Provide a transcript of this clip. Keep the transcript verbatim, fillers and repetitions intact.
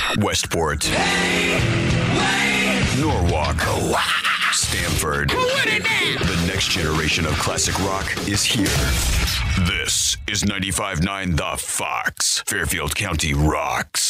Westport. Norwalk. Stamford. The next generation of classic rock is here. This is ninety-five point nine The Fox, Fairfield County Rocks.